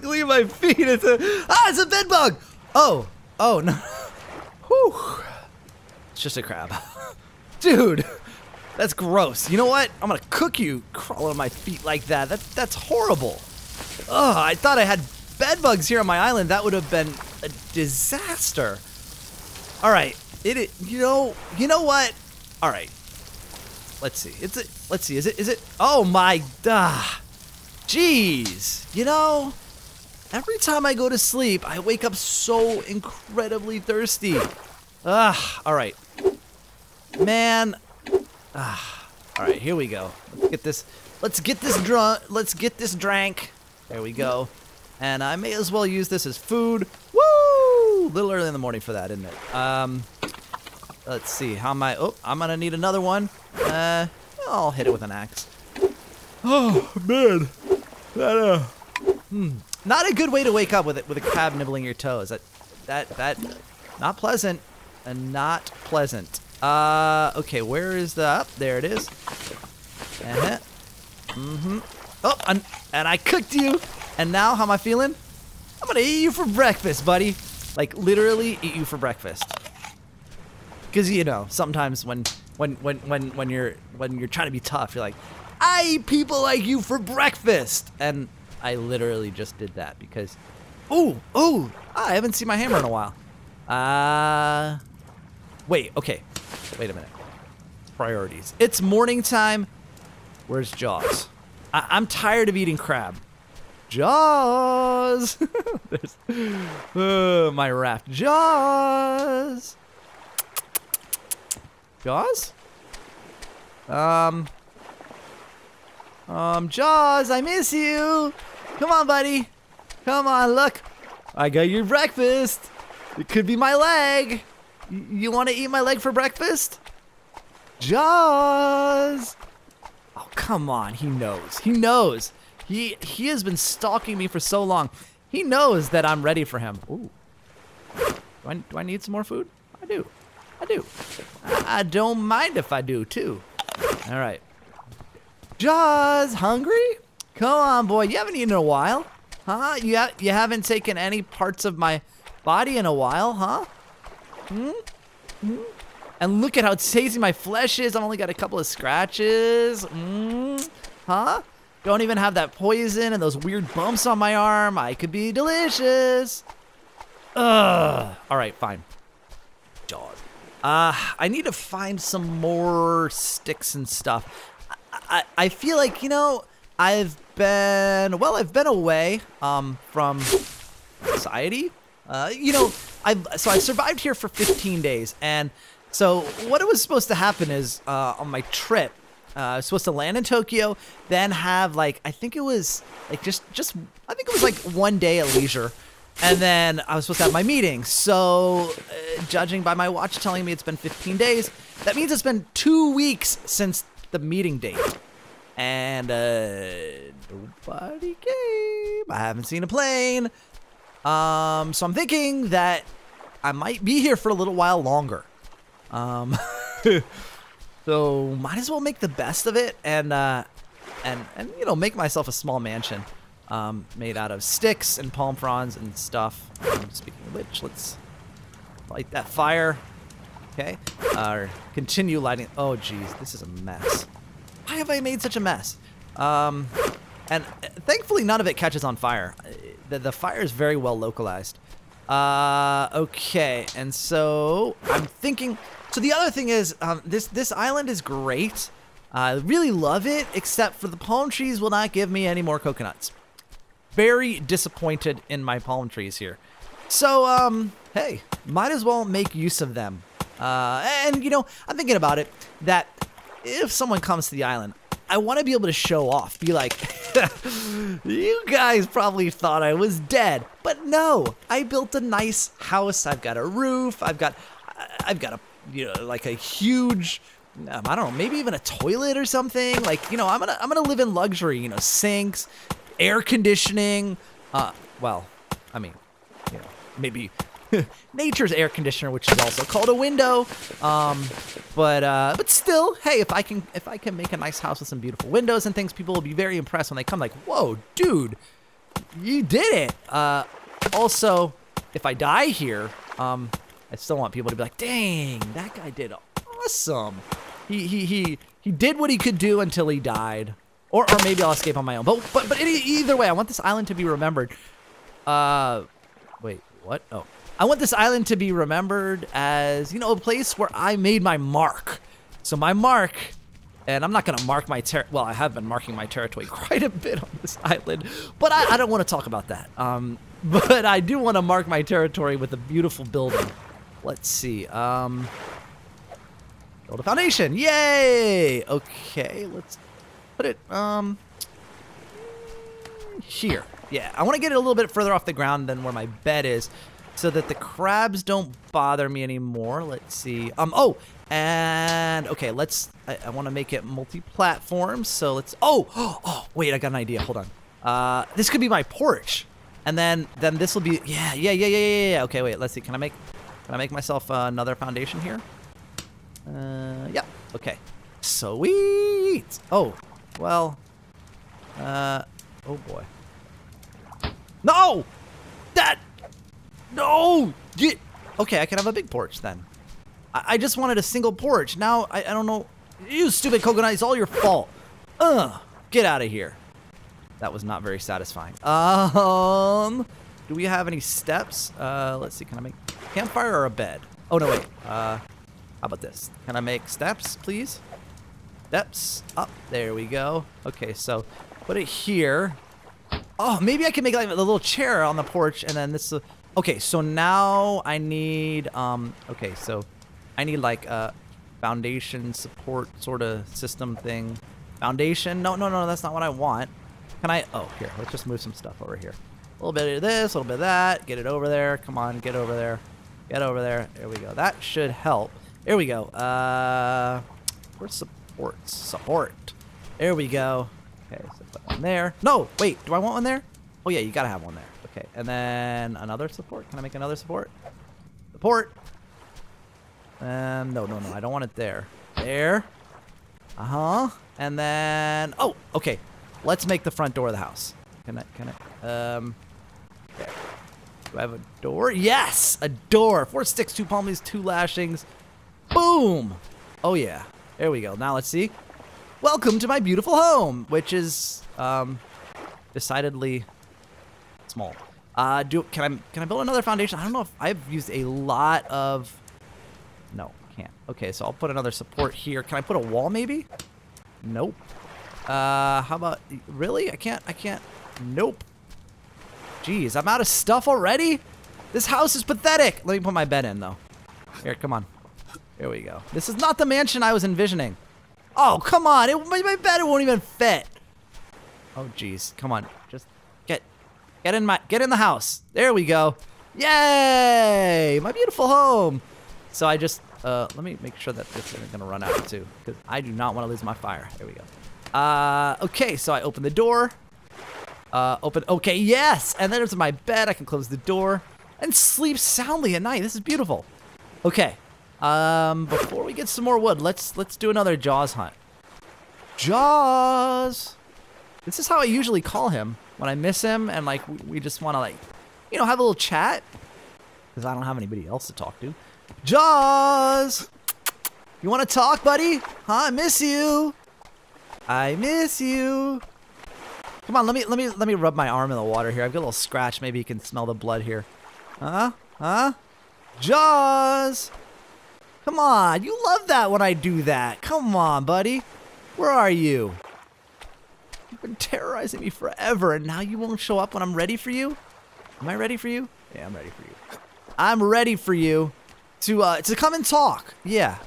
directly in my feet. It's a bed bug. Oh no. Whew. It's just a crab. Dude, that's gross. You know what? I'm gonna cook you crawling on my feet like that. That's horrible. Oh, I thought I had bed bugs here on my island. That would have been a disaster. All right, you know what? All right, let's see. Let's see. Is it? Oh my, jeez. You know, every time I go to sleep, I wake up so incredibly thirsty. All right, man. All right, here we go. Let's get this drank. There we go. And I may as well use this as food. Woo! A little early in the morning for that, isn't it? Let's see. How am I? Oh, I'm gonna need another one. I'll hit it with an axe. Oh man, not a good way to wake up with a crab nibbling your toes. That not pleasant, and not pleasant. Okay, where is the? Oh, there it is. Oh, and I cooked you. And now, how am I feeling? I'm gonna eat you for breakfast, buddy. Like literally eat you for breakfast. Cause you know, sometimes when you're trying to be tough, you're like, I eat people like you for breakfast. And I literally just did that because, I haven't seen my hammer in a while. Wait a minute. Priorities. It's morning time. Where's Jaws? I'm tired of eating crab. Jaws! My raft. Jaws! Jaws? Jaws, I miss you! Come on, buddy. Come on, look. I got your breakfast. It could be my leg. You want to eat my leg for breakfast? Jaws! Oh, come on. He knows. He knows. He has been stalking me for so long. He knows that I'm ready for him. Ooh. Do I need some more food? I do. I don't mind if I do, too. All right. Jaws, hungry? Come on, boy. You haven't eaten in a while. Huh? You haven't taken any parts of my body in a while, huh? And look at how tasty my flesh is. I've only got a couple of scratches. Huh? Don't even have that poison and those weird bumps on my arm. I could be delicious. Ugh. All right, fine. Jaws. I need to find some more sticks and stuff. I feel like, you know, I've been away from society. You know, I survived here for 15 days, and so what was supposed to happen is on my trip, I was supposed to land in Tokyo, then have like I think it was like 1 day at leisure, and then I was supposed to have my meeting. So, judging by my watch telling me it's been 15 days, that means it's been 2 weeks since the meeting date, and nobody came. I haven't seen a plane. So I'm thinking that I might be here for a little while longer. So might as well make the best of it and you know, make myself a small mansion made out of sticks and palm fronds and stuff. Speaking of which, let's light that fire. Okay. Continue lighting. Oh geez, this is a mess. Why have I made such a mess? And thankfully none of it catches on fire. The fire is very well localized. Okay, and so I'm thinking. So the other thing is, this island is great. I really love it, except for the palm trees will not give me any more coconuts. Very disappointed in my palm trees here. So, hey, might as well make use of them. And you know, I'm thinking about it that if someone comes to the island, I want to be able to show off, be like, you guys probably thought I was dead, but no, I built a nice house. I've got a roof. I've got a, you know, like a huge, I don't know, maybe even a toilet or something. Like, you know, I'm gonna live in luxury. You know, sinks, air conditioning. Well, I mean, you know, maybe nature's air conditioner, which is also called a window. But still, hey, if I can make a nice house with some beautiful windows and things, people will be very impressed when they come. Like, whoa, dude, You did it. Also, if I die here, I still want people to be like, dang, that guy did awesome. He did what he could do until he died. Or maybe I'll escape on my own. But either way, I want this island to be remembered. Wait, what? Oh. I want this island to be remembered as, you know, a place where I made my mark. So my mark, and I'm not gonna mark my well, I have been marking my territory quite a bit on this island, but I don't want to talk about that. But I do want to mark my territory with a beautiful building. Let's see. Build a foundation. Yay! Okay, let's put it here. Yeah, I want to get it a little bit further off the ground than where my bed is, so that the crabs don't bother me anymore. Let's see. Oh, and okay, I want to make it multi-platform. So let's. Oh, wait, I got an idea. Hold on. This could be my porch, and then this will be. Yeah. Okay, wait. Let's see. Can I make myself another foundation here? Yeah. Okay. Sweet. Oh, well. Oh boy. No! No! Okay, I can have a big porch then. I just wanted a single porch. Now, I don't know. You stupid coconut, it's all your fault. Get out of here. That was not very satisfying. Do we have any steps? Let's see, can I make a campfire or a bed? Oh, no, wait. How about this? Can I make steps, please? Steps up. There we go. Okay, so put it here. Oh, maybe I can make like a little chair on the porch, and then this. Okay, so now I need. Okay, so I need like a foundation support sort of system thing. Foundation? No, that's not what I want. Can I? Oh, here. Let's just move some stuff over here. A little bit of this, a little bit of that. Get it over there. Come on, get over there. Get over there. There we go. That should help. There we go. Where's support? Support. There we go. Okay, so put one there. No, wait, do I want one there? Oh yeah, you gotta have one there. Okay, and then another support. Can I make another support? Support. No, I don't want it there. There. And then, oh, okay. Let's make the front door of the house. Can I, okay. Do I have a door? Yes, a door. 4 sticks, 2 palm leaves, 2 lashings. Boom. Oh yeah, there we go. Now let's see. Welcome to my beautiful home, which is decidedly small. Can I build another foundation? I don't know if I've used a lot of. No, can't. Okay, so I'll put another support here. Can I put a wall maybe? Nope. How about really? I can't. Nope. Jeez, I'm out of stuff already. This house is pathetic. Let me put my bed in though. Here, come on. Here we go. This is not the mansion I was envisioning. Oh, come on. My bed won't even fit. Oh, jeez. Come on. Just get in the house. There we go. Yay! My beautiful home. So I just, let me make sure that this isn't going to run out too, because I do not want to lose my fire. There we go. Okay, so I open the door. Okay, yes! And then there's my bed. I can close the door and sleep soundly at night. This is beautiful. Okay. Before we get some more wood, let's do another Jaws hunt. Jaws! This is how I usually call him when I miss him and like we just want to like, you know, have a little chat because I don't have anybody else to talk to. Jaws! You want to talk, buddy? Huh? I miss you. I miss you. Come on, let me rub my arm in the water here. I've got a little scratch. Maybe you can smell the blood here. Huh? Jaws! Come on, you love that when I do that. Come on, buddy. Where are you? You've been terrorizing me forever, and now you won't show up when I'm ready for you? Am I ready for you? Yeah, I'm ready for you. I'm ready for you to come and talk. Yeah.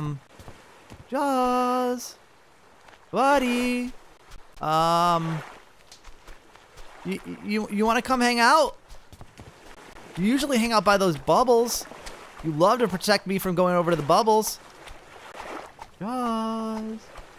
Jaws. Buddy. You want to come hang out? You usually hang out by those bubbles. You love to protect me from going over to the bubbles. Jaws.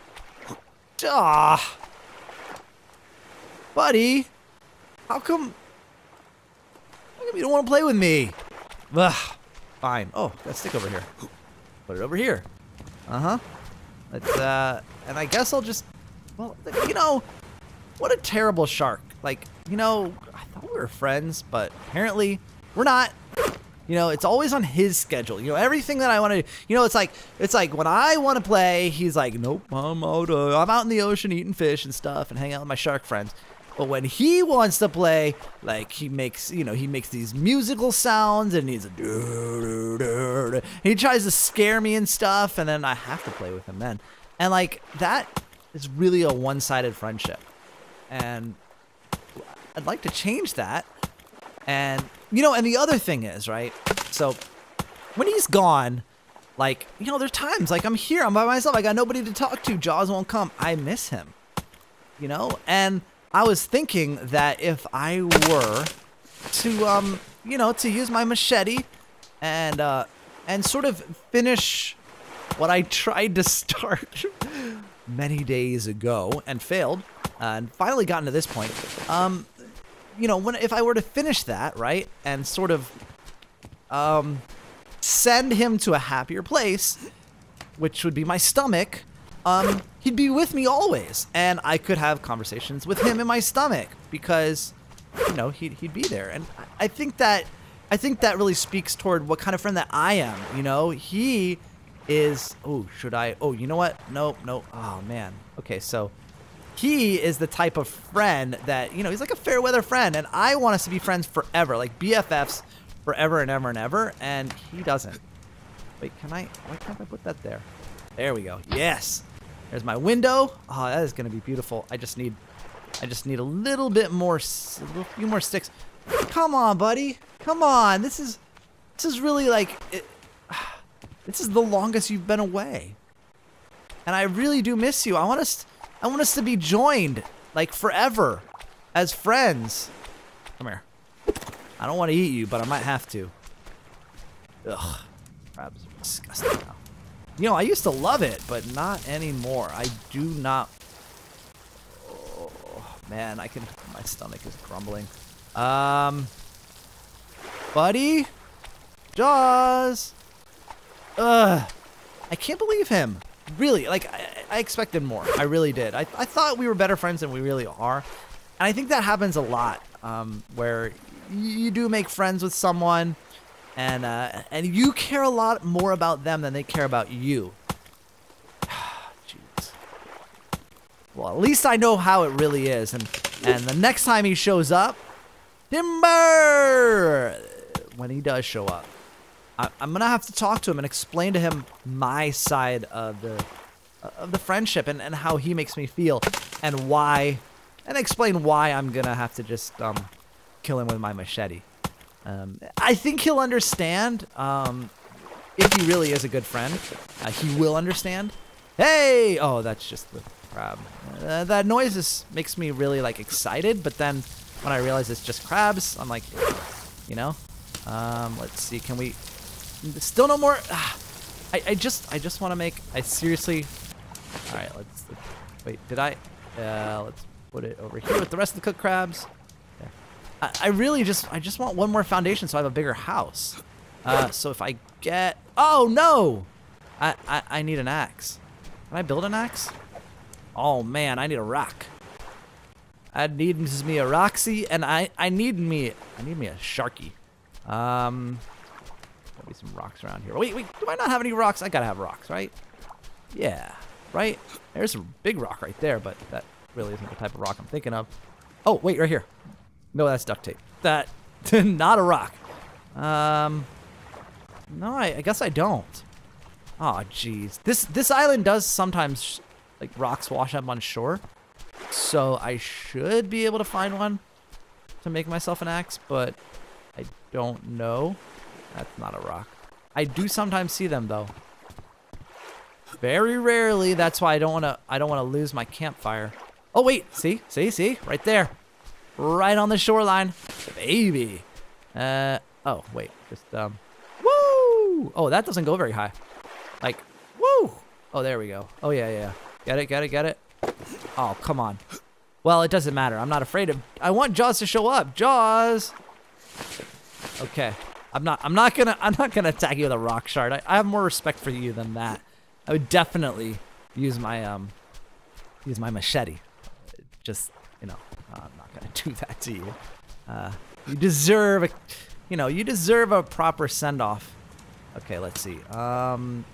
Buddy. How come you don't want to play with me? Ugh. Fine. Oh, got a stick over here. Put it over here. Let's, and I guess I'll just, well, you know, what a terrible shark. like, you know, I thought we were friends, but apparently we're not. You know, it's always on his schedule. You know, everything that I want to do. You know, it's like when I want to play, he's like, nope, I'm out in the ocean eating fish and stuff and hanging out with my shark friends. But when he wants to play, like he makes these musical sounds and he's a he tries to scare me and stuff, and then I have to play with him then. And like that is really a one-sided friendship. And I'd like to change that. And, you know, and the other thing is, right, so when he's gone, like, you know, there's times, like, I'm here, I'm by myself, I got nobody to talk to, Jaws won't come, I miss him, you know, and I was thinking that if I were to, you know, to use my machete and sort of finish what I tried to start many days ago and failed, and finally gotten to this point, you know, if I were to finish that, right, and sort of send him to a happier place, which would be my stomach, he'd be with me always, and I could have conversations with him in my stomach because, you know, he'd be there, and I think that really speaks toward what kind of friend that I am. You know, he is. Oh, should I? Oh, you know what? Nope. Oh man. Okay, so. He is the type of friend that, you know, he's like a fair weather friend, and I want us to be friends forever, like BFFs forever and ever and ever, and he doesn't. Wait, why can't I put that there? There we go. Yes. There's my window. Oh, that is going to be beautiful. I just need a little bit more, a few more sticks. Come on, buddy. Come on. This is really like, this is the longest you've been away. And I really do miss you. I want us to be joined, like, forever, as friends. Come here. I don't want to eat you, but I might have to. Ugh, crabs are disgusting now. You know, I used to love it, but not anymore. I do not. Oh, man, my stomach is grumbling. Buddy? Jaws? Ugh, I can't believe him. Really, like, I expected more. I really did. I thought we were better friends than we really are. And I think that happens a lot, where you do make friends with someone, and you care a lot more about them than they care about you. Jeez. Well, at least I know how it really is. And the next time he shows up, Timber! When he does show up, I'm gonna have to talk to him and explain to him my side of the friendship and how he makes me feel and explain why I'm gonna have to just kill him with my machete. I think he'll understand. If he really is a good friend, he will understand. Hey! Oh, that's just the crab. That noise makes me really like excited, but then when I realize it's just crabs, I'm like, you know. Let's see. Can we? Still no more. I just want to make. I seriously. All right. Let's wait. Did I? Let's put it over here with the rest of the cooked crabs. Yeah. I really just want one more foundation so I have a bigger house. So if I get. Oh no! I need an axe. Can I build an axe? Oh man, I need a rock. I need me a Roxy, and I need me a Sharky. Maybe some rocks around here. Wait, do I not have any rocks? I gotta have rocks, right? Yeah, right? There's a big rock right there, but that really isn't the type of rock I'm thinking of. Oh, wait, right here. No, that's duct tape. That, not a rock. No, I guess I don't. Oh, jeez. This island does sometimes, like, rocks wash up on shore. So I should be able to find one to make myself an axe, but I don't know. That's not a rock. I do sometimes see them though. Very rarely. That's why I don't want to lose my campfire. Oh wait, see, right there, right on the shoreline, baby. Oh wait, just woo. Oh, that doesn't go very high. Like, woo. Oh, there we go. Oh yeah. Get it. Oh, come on. Well, it doesn't matter. I'm not afraid of. I want Jaws to show up. Jaws. Okay. I'm not gonna attack you with a rock shard. I have more respect for you than that. I would definitely use my machete. Just, you know, I'm not gonna do that to you. You deserve you deserve a proper send-off. Okay, let's see. A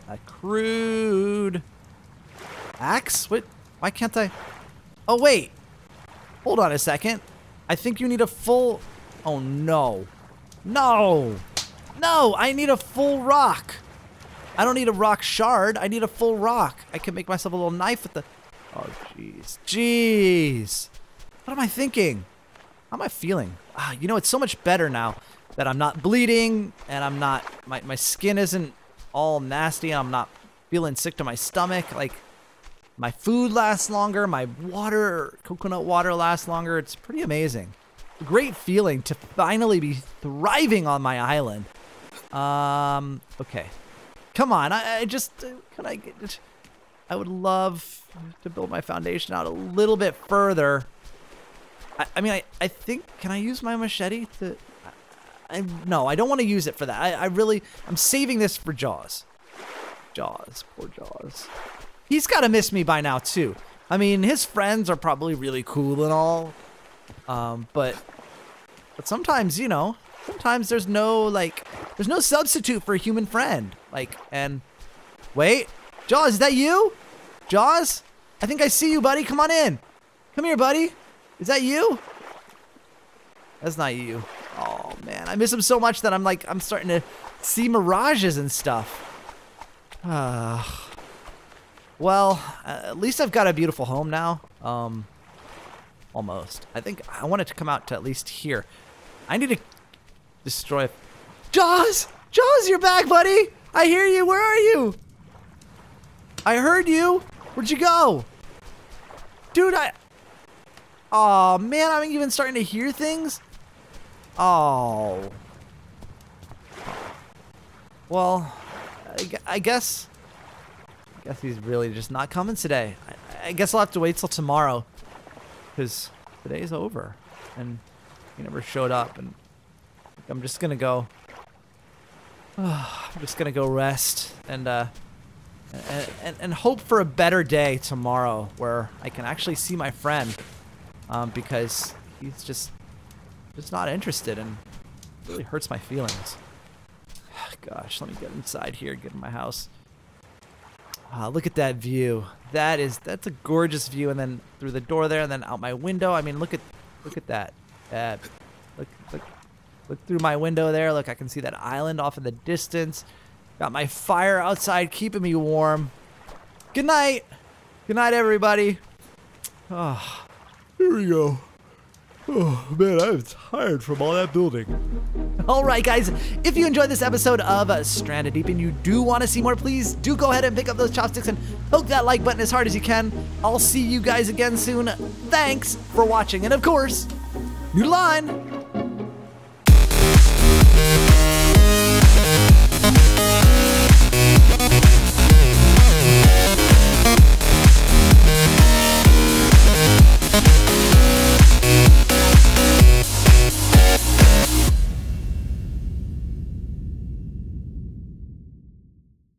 crude axe? What? Why can't I? Oh, wait. Hold on a second. I think you need a full... Oh, no. No. No, I need a full rock. I don't need a rock shard. I need a full rock. I can make myself a little knife with the... Oh, jeez. Jeez. What am I thinking? How am I feeling? You know, it's so much better now that I'm not bleeding and I'm not... My skin isn't all nasty and I'm not feeling sick to my stomach. Like, my food lasts longer. My water, coconut water lasts longer. It's pretty amazing. A great feeling to finally be thriving on my island. Okay. Come on, I just, can I get, I would love to build my foundation out a little bit further. I mean, I think, can I use my machete to, no, I don't want to use it for that. I'm saving this for Jaws. Jaws, poor Jaws. He's got to miss me by now, too. I mean, his friends are probably really cool and all, but sometimes, you know, sometimes there's no substitute for a human friend. Like, and wait, Jaws, is that you? Jaws? I think I see you, buddy. Come on in. Come here, buddy. Is that you? That's not you. Oh, man. I miss him so much that I'm starting to see mirages and stuff. Well, at least I've got a beautiful home now. Almost. I think I want it to come out to at least here. I need to destroy... Jaws! Jaws, you're back, buddy! I hear you. Where are you? I heard you. Where'd you go? Dude, oh, man, I'm even starting to hear things. Oh. Well, I guess he's really just not coming today. I guess I'll have to wait till tomorrow, because today's over, and he never showed up, and I'm just gonna go. I'm just gonna go rest and hope for a better day tomorrow where I can actually see my friend, because he's just not interested and it really hurts my feelings. Gosh, let me get inside here, get in my house. Look at that view. That's a gorgeous view, and then through the door there, and then out my window. I mean, look at that. Look through my window there. Look, I can see that island off in the distance. Got my fire outside keeping me warm. Good night. Good night, everybody. Oh, here we go. Oh, man, I'm tired from all that building. All right, guys. If you enjoyed this episode of Stranded Deep and you do want to see more, please do go ahead and pick up those chopsticks and poke that like button as hard as you can. I'll see you guys again soon. Thanks for watching. And, of course, noodle on.